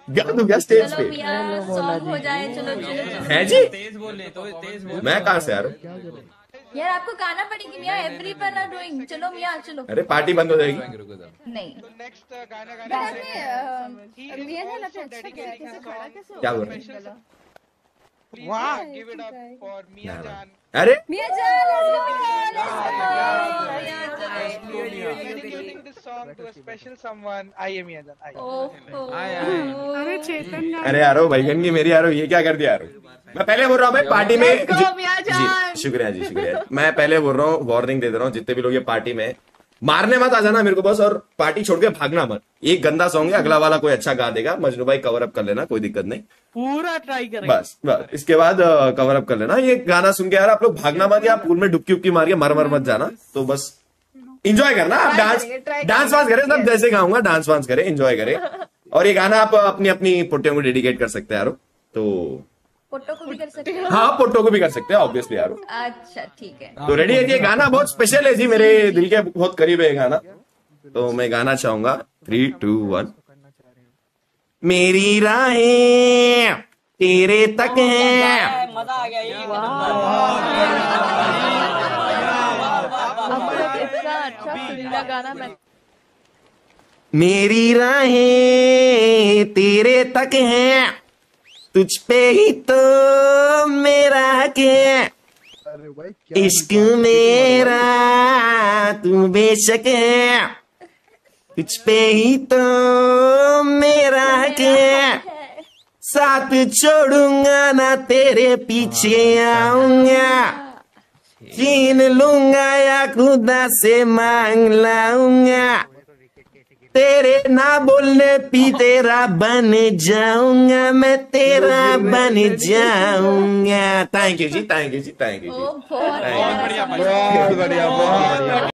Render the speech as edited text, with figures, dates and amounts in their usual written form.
गा दूं क्या स्टेज चलो पे? मियाँ सॉन्ग हो जाए, चलो चलो चलो। है जी, तेज बोले तो तेज बोल। मैं कहाँ से यार? यार आपको गाना पड़ेगी मियाँ, एवरी वन आर डूइंग। चलो मियाँ चलो। अरे पार्टी बंद हो जाएगी। नहीं नेक्स्ट गाना मियाँ जान आपने अच्छा किया, कैसे खड़ा कैसे क्या हो बोल गया? रहे हैं? वाह, give it up for Mia ना, ना। जान। अरे मियाँ जान Dedicating this song to a special someone. आइए मिया जान, आइए। अरे चेतन अरे यारो भाईगन की मेरी यारो, ये क्या कर दिया यारो? मैं पहले बोल रहा हूँ भाई पार्टी में जी, शुक्रिया जी शुक्रिया। मैं पहले बोल रहा हूँ, वार्निंग दे दे रहा हूँ, जितने भी लोग ये पार्टी में मारने मत आ जाना मेरे को बस, और पार्टी छोड़ के भागना मत। एक गंदा सॉन्ग है, अगला वाला कोई अच्छा गा देगा, मजनू भाई कवर अप कर लेना, कोई दिक्कत नहीं, पूरा ट्राई करें। बस बस इसके बाद कवर अप कर लेना। ये गाना सुन के यार आप लोग भागना मत, या पूल में डुबकी उबकी मार के मर मत जाना। तो बस इंजॉय करना, आप डांस वांस करें, सब जैसे गाऊंगा डांस वांस करें, इंजॉय करें। और ये गाना आप अपनी अपनी पुट्टियों को डेडिकेट कर सकते हैं यारो। तो फोटो को भी कर सकते हो। हाँ, पुट्टो को भी कर सकते हैं ऑब्वियसली यारो। अच्छा ठीक है। तो रेडी है जी? ये गाना बहुत स्पेशल है जी, मेरे दिल के बहुत करीब है ये गाना। तो मैं गाना चाहूंगा 3, 2, 1। मेरी राहें तेरे तक हैं, मजा आ गया। ये इतना अच्छा सुरीला गाना मैं मेरी राहें तेरे तक हैं, तुझ पे ही तो मेरा हक है, इश्क मेरा तू बेशक है, तुझ पे ही तो मेरा हक है, साथ छोड़ूंगा ना तेरे पीछे आऊंगा, छीन लूंगा या खुदा से मांग लाऊंगा, तेरे ना बोलने पी तेरा बन जाऊंगा, मैं तेरा बन जाऊंगा। Thank you ji, thank you ji, thank you ji. ओ बहुत Thank you. बढ़िया। बहुत बढ़िया, बहुत बढ़िया।